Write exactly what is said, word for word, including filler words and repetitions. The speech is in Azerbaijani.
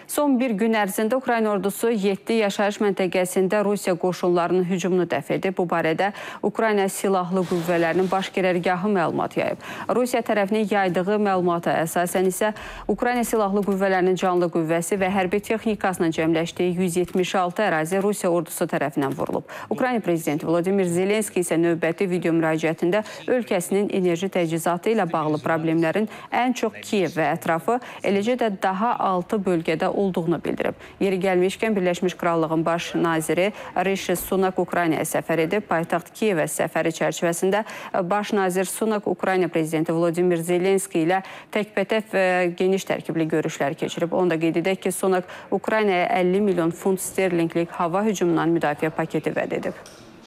Son bir gün ərzində Ukrayna ordusu yeddi yaşayış məntəqəsində Rusiya qoşunlarının hücumunu dəf edib. Bu barədə Ukrayna Silahlı Qüvvələrinin baş qərargahı məlumat yayıb. Rusiya tərəfinin yaydığı məlumata əsasən isə Ukrayna Silahlı Qüvvələrinin canlı qüvvəsi və hərbi texnikasının cəmləşdiyi yüz yetmiş altı ərazi Rusiya ordusu tərəfindən vurulub. Ukrayna prezidenti Vladimir Zelenski isə növbəti video müraciətində ölkəsinin enerji təchizatı ilə bağlı problemlərin ən çox Kiyev və ətrafı, eləcə də daha altı bölgədə olduğunu bildirib. Yeri gəlmişkən Birləşmiş Krallığın baş naziri Rishi Sunak Ukraynaya səfər edib. Paytaxt Kiyevə səfəri çərçivəsində baş nazir Sunak Ukrayna prezidenti Vladimir Zelenski ilə təkbətək geniş tərkibli görüşlər keçirib. Onu da qeyd edək ki, Sunak Ukraynaya əlli milyon funt sterlinqlik hava hücumundan müdafiə paketi vəd edib.